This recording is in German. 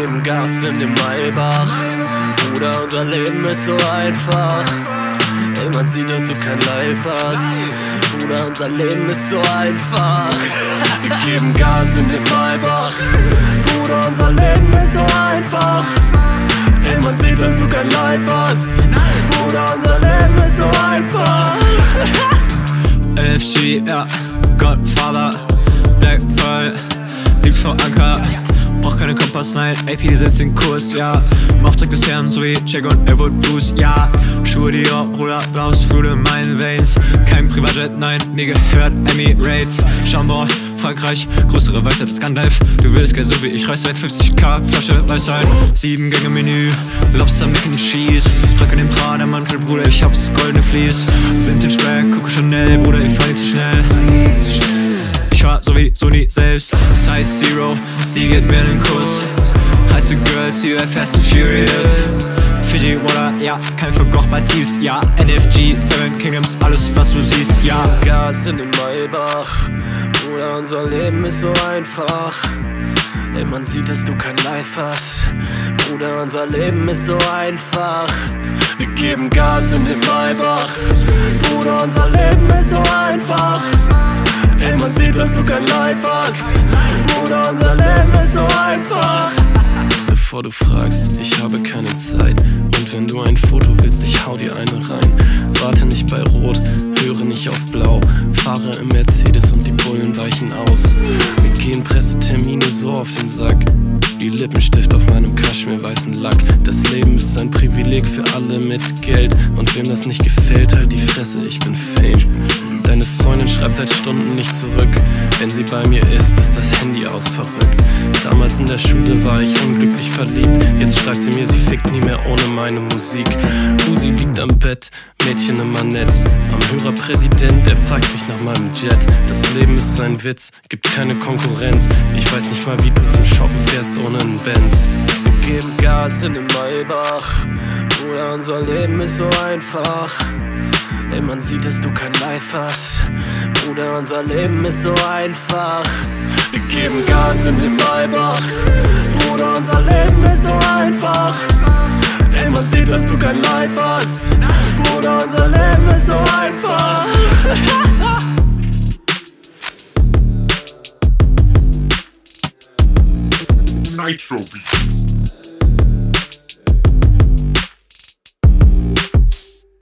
geben Gas in den Maybach. Bruder, unser Leben ist so einfach. Ey, man sieht, dass du kein Life hast. Bruder, unser Leben ist so einfach. Wir geben Gas in den Maybach. Bruder, unser Leben ist so einfach. Ey, man sieht, dass du kein Life hast. Bruder, unser Leben ist so einfach. LFG, ja, Godfather, Black Pearl, liegt vor Anker. Braucht keine Kompass, nein, AP setzt den Kurs, ja. Im Auftrag des Herrn, so wie Jack und Elwood Blues, ja. Schuhe Dior, Bruder, blaues Blut in meinen Veins. Kein Privatjet, nein, nie gehört, Emirates. Chambord, Frankreich, größere Weisheit ist Gandalf. Du willst Geld so wie ich, reiß seit 50k, Flasche Weisheit. 7 Gänge Menü, Lobster, Mac and Cheese. Trage den Prada Mantel, Bruder, ich hab's goldene Vlies. Vintage Bag, Coco Chanel, Bruder, ich fahr nicht zu schnell. Ich war sowieso nie selbst. Size Zero, sie geht mir in den Kuss. Heiße Girls, you are fast and furious. Fiji Water, ja, kein Verkoch Batiste, ja. NFG, Seven Kingdoms, alles was du siehst, ja. Gas in den Maybach. Bruder, unser Leben ist so einfach. Ey, man sieht, dass du kein Life hast. Bruder, unser Leben ist so einfach. Wir geben Gas in den Maybach. Bruder, unser Leben ist so einfach. Ey, man sieht, dass du kein Life hast. Bruder, unser Leben ist so einfach. Bevor du fragst, ich habe keine Zeit. Und wenn du ein Foto willst, ich hau dir eine rein. Warte nicht bei Rot, höre nicht auf Blau. Fahre im Mercedes und die Bullen weichen aus. Wir gehen Pressetermine so auf den Sack wie Lippenstift auf meinem kaschmirweißen Lack. Das Leben ist ein Privileg für alle mit Geld. Und wem das nicht gefällt, halt die Fresse, ich bin Fame. Deine Freundin schreibt seit Stunden nicht zurück. Wenn sie bei mir ist das Handy aus, verrückt. Damals in der Schule war ich unglücklich verliebt. Jetzt schreibt sie mir, sie fickt nie mehr ohne meine Musik. Uzi liegt am Bett, Mädchen immer nett. Am Hörerpräsident, der fragt mich nach meinem Jet. Das Leben ist ein Witz, gibt keine Konkurrenz. Ich weiß nicht mal, wie du zum Shoppen fährst ohne einen Benz. Wir geben Gas in den Maybach. Bruder, unser Leben ist so einfach. Ey, man sieht, dass du kein Life hast. Bruder, unser Leben ist so einfach. Wir geben Gas in den Maybach. Bruder, unser Leben ist so einfach. Ey, man sieht, dass du kein Life hast. Bruder, unser Leben ist so einfach. Nitro Beat.